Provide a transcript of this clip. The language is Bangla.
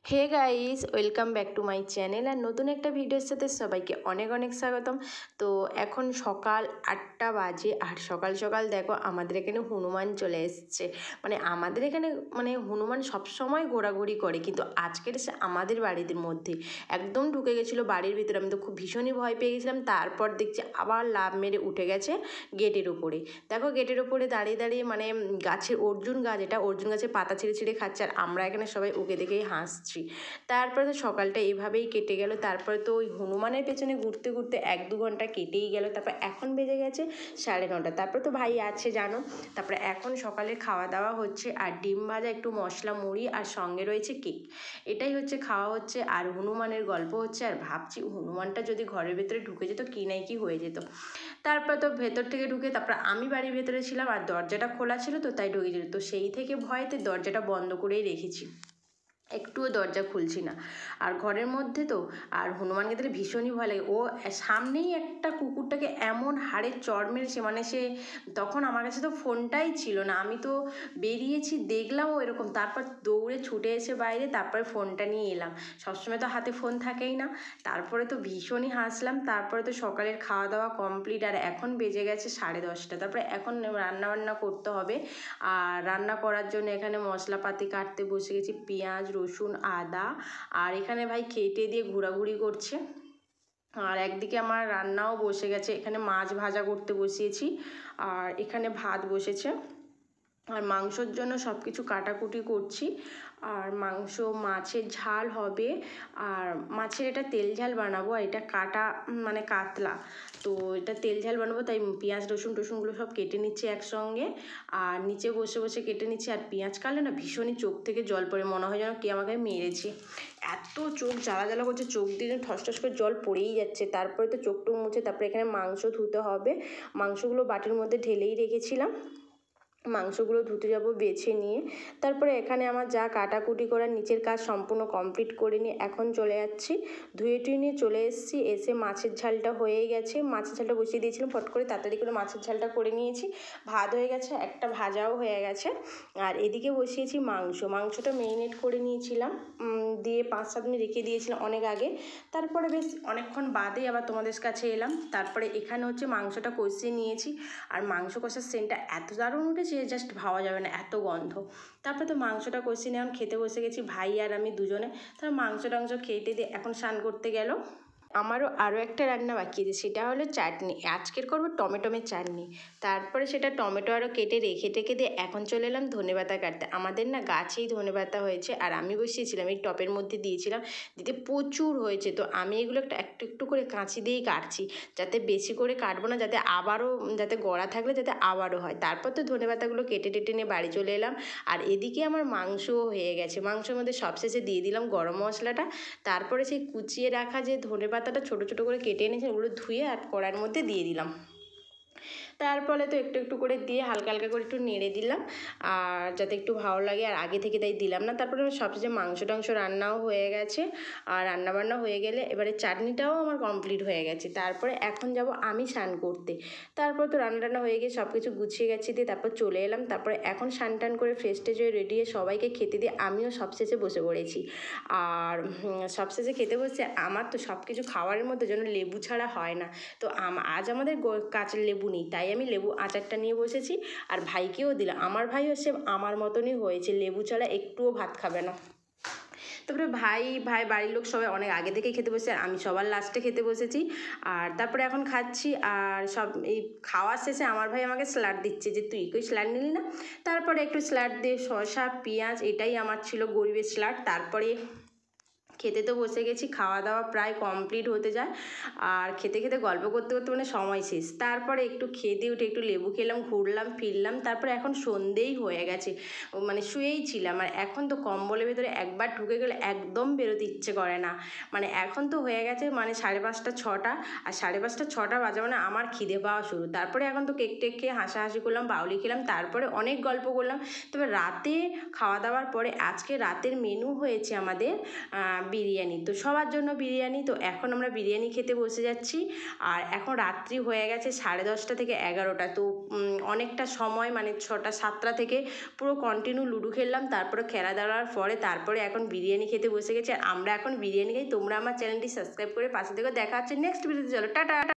Hey guys, welcome back to my channel. আর নতুন একটা ভিডিওর সাথে সবাইকে অনেক অনেক স্বাগতম। তো এখন সকাল 8টা বাজে, আর সকাল সকাল দেখো আমাদের এখানে হনুমান চলে এসছে। মানে আমাদের এখানে হনুমান সবসময় ঘোরাঘুরি করে, কিন্তু আজকের এসে আমাদের বাড়ির মধ্যে একদম ঢুকে গেছিলো বাড়ির ভিতরে। আমি তো খুব ভীষণই ভয় পেয়ে গেছিলাম। তারপর দেখছি আবার লাফ মেরে উঠে গেছে গেটের উপরে। দেখো গেটের উপরে দাঁড়িয়ে দাঁড়িয়ে গাছের অর্জুন গাছ, এটা অর্জুন গাছের পাতা ছিঁড়ে ছিঁড়ে খাচ্ছে, আর আমরা এখানে সবাই ওকে দেখেই হাসছি। তারপরে তো সকালটা এভাবেই কেটে গেল। তারপরে তো ওই হনুমানের পেছনে ঘুরতে ঘুরতে 1-2 ঘন্টা কেটেই গেল। তারপর এখন বেজে গেছে 9:30। তারপরে তো ভাই আছে জানো। তারপরে এখন সকালে খাওয়া দাওয়া হচ্ছে, আর ডিম ভাজা, একটু মশলা মুড়ি, আর সঙ্গে রয়েছে কেক। এটাই হচ্ছে খাওয়া হচ্ছে, আর হনুমানের গল্প হচ্ছে। আর ভাবছি হনুমানটা যদি ঘরের ভেতরে ঢুকে যেত কি নাই কি হয়ে যেত। তারপর তো ভেতর থেকে ঢুকে, তারপর আমি বাড়ির ভেতরে ছিলাম আর দরজাটা খোলা ছিল, তো তাই ঢুকে যেত। তো সেই থেকে ভয়েতে দরজাটা বন্ধ করেই রেখেছি, একটুও দরজা খুলছি না। আর ঘরের মধ্যে তো, আর হনুমানকে দেখলে ভীষণই ভয় লাগে। ও সামনেই একটা কুকুরটাকে এমন হাড়ে চড় মেরেছে, সে তখন আমার কাছে তো ফোনটাই ছিল না। আমি তো বেরিয়েছি, দেখলাম ও এরকম, তারপর দৌড়ে ছুটে এসে বাইরে, তারপরে ফোনটা নিয়ে এলাম। সবসময় তো হাতে ফোন থাকেই না। তারপরে তো ভীষণই হাসলাম। তারপরে তো সকালের খাওয়া দাওয়া কমপ্লিট, আর এখন বেজে গেছে 10:30। তারপরে এখন রান্নাবান্না করতে হবে। আর রান্না করার জন্য এখানে মশলাপাতি কাটতে বসে গেছি, পেঁয়াজ, রসুন, আদা। আর এখানে ভাই খেটে দিয়ে ঘোরাঘুরি করছে। আর একদিকে আমার রান্নাও বসে গেছে, এখানে মাছ ভাজা করতে বসিয়েছি, আর এখানে ভাত বসেছে। আর মাংসর জন্য সব কিছু কাটাকুটি করছি। আর মাছের ঝাল হবে, আর মাছের এটা তেল ঝাল বানাবো। আর এটা কাটা কাতলা, তো এটা তেল ঝাল বানাবো, তাই পেঁয়াজ রসুনগুলো সব কেটে নিচ্ছি একসঙ্গে। আর নিচে বসে বসে কেটে নিচ্ছি। আর পেঁয়াজ কাটলে না ভীষণই চোখ থেকে জল পড়ে, মনে হয় যেন কে আমাকে মেরেছে। এত চোখ জ্বালা জ্বালা করছে, চোখ দিয়ে ঠস ঠস করে জল পড়েই যাচ্ছে। তারপরে তো চোখ টোক মুছে, তারপরে এখানে মাংস ধুতে হবে। মাংসগুলো বাটির মধ্যে ঢেলেই রেখেছিলাম। মাংসগুলো ধুতে যাব বেছে নিয়ে। তারপরে এখানে আমার যা কাটাকুটি করার নিচের কাজ সম্পূর্ণ কমপ্লিট করে নিয়ে এখন চলে যাচ্ছি। ধুয়ে টুয়ে নিয়ে চলে এসেছি। এসে মাছের ঝালটা হয়েই গেছে, মাছের ঝালটা বসিয়ে দিয়েছিলাম, ফট করে তাড়াতাড়ি করে মাছের ঝালটা করে নিয়েছি। ভাত হয়ে গেছে, একটা ভাজাও হয়ে গেছে। আর এদিকে বসিয়েছি মাংসটা মেরিনেট করে নিয়েছিলাম, দিয়ে 5-7 মিনিট রেখে দিয়েছিলাম অনেক আগে। তারপরে বেশ অনেকক্ষণ বাদে আবার তোমাদের কাছে এলাম। তারপরে এখানে হচ্ছে মাংসটা কষিয়ে নিয়েছি। আর মাংস কষার সেন্টটা এত দারুণ উঠেছে, জাস্ট ভাবা যাবে না, এত গন্ধ। তারপরে তো মাংসটা কষিয়ে নিয়ে এখন খেতে বসে গেছি, ভাই আর আমি দুজনে। তার মাংস টাংস খেতে দিয়ে এখন স্নান করতে গেল। আমারও আরও একটা রান্না বাকি আছে, সেটা হলো চাটনি। আজকের করবো টমেটোমের চাটনি। তারপরে সেটা টমেটো আরও কেটে রেখে টেকে দিয়ে এখন চলে এলাম ধনেপাতা কাটতে। আমাদের না গাছেই ধনেপাতা হয়েছে, আর আমি বসিয়েছিলাম এই টপের মধ্যে দিয়েছিলাম, দিতে প্রচুর হয়েছে। তো আমি এগুলো একটু একটু করে কাঁচি দিয়েই কাটছি, যাতে বেশি করে কাটবো না, যাতে গড়া থাকলে যাতে আবারও হয়। তারপর তো ধনেপাতাগুলো কেটে টেটে নিয়ে বাড়ি চলে এলাম। আর এদিকে আমার মাংসও হয়ে গেছে। মাংসের মধ্যে সবশেষে দিয়ে দিলাম গরম মশলাটা। তারপরে সেই কুচিয়ে রাখা যে ধনেপাতাটা ছোটো ছোটো করে কেটে এনেছি, ওগুলো ধুয়ে আর কড়াইয়ের মধ্যে দিয়ে দিলাম। তারপরে তো একটু একটু করে দিয়ে হালকা হালকা করে একটু নেড়ে দিলাম, আর যাতে একটু ভালো লাগে। আর আগে থেকে তাই দিলাম না। তারপরে সবচেয়ে মাংস টাংস রান্নাও হয়ে গেছে। আর রান্নাবান্না হয়ে গেলে এবারে চাটনিটাও আমার কমপ্লিট হয়ে গেছে। তারপরে এখন যাব আমি স্নান করতে। তারপর তো রান্না টান্না হয়ে গিয়ে সব কিছু গুছিয়ে গেছি, দিয়ে তারপর চলে এলাম। তারপরে এখন স্নান টান করে ফ্রেশ ট্রেশ হয়ে রেডি হয়ে সবাইকে খেতে দিয়ে আমিও সবশেষে বসে পড়েছি। আর সবশেষে খেতে বসে আমার তো সব কিছু খাওয়ারের মধ্যে যেন লেবু ছাড়া হয় না। তো আজ আমাদের কাঁচা লেবু নেই, তাই আমি লেবু আচারটা নিয়ে বসেছি। আর ভাইকেও দিলাম, আমার ভাইও সে আমার মতনই হয়েছে, লেবু ছাড়া একটুও ভাত খাবে না। তারপরে ভাই বাড়ির লোক সবাই অনেক আগে থেকেই খেতে বসেছে, আর আমি সবার লাস্টে খেতে বসেছি। আর তারপরে এখন খাচ্ছি। আর সব এই খাওয়ার শেষে আমার ভাই আমাকে স্যালাড দিচ্ছে, যে তুই কই স্যালাড নিলি না। তারপরে একটু স্যালাড দিয়ে শসা পেঁয়াজ, এটাই আমার ছিল গরিবের স্যালাড। তারপরে খেতে তো বসে গেছি, খাওয়া দাওয়া প্রায় কমপ্লিট হতে যায়। আর খেতে খেতে গল্প করতে করতে সময় শেষ। তারপরে একটু খেতে উঠে একটু লেবু খেলাম, ঘুরলাম ফিরলাম। তারপরে এখন সন্ধেই হয়ে গেছে, শুয়েই ছিলাম। আর এখন তো কম্বলের ভেতরে একবার ঢুকে গেলে একদম বেরোতে ইচ্ছে করে না। এখন তো হয়ে গেছে 5:30 6টা, আর 5:30 6টা বাজে আমার খিদে পাওয়া শুরু। তারপরে এখন তো কেক টেক খেয়ে হাসাহাসি করলাম, বাউলি খেলাম, তারপরে অনেক গল্প করলাম। তবে রাতে খাওয়া দাওয়ার পরে আজকে রাতের মেনু হয়েছে আমাদের বিরিয়ানি। তো সবার জন্য বিরিয়ানি। তো এখন আমরা বিরিয়ানি খেতে বসে যাচ্ছি। আর এখন রাত্রি হয়ে গেছে 10:30 থেকে 11টা। তো অনেকটা সময় মানে 6টা 7টা থেকে পুরো কন্টিনিউ লুডো খেললাম, তারপরে খেলা দেওয়ার পরে তারপরে এখন বিরিয়ানি খেতে বসে গেছি। আর আমরা এখন বিরিয়ানি খাই। তোমরা আমার চ্যানেলটি সাবস্ক্রাইব করে পাশে থেকে দেখা হচ্ছে নেক্সট ভিডিওতে। চলো টাটা।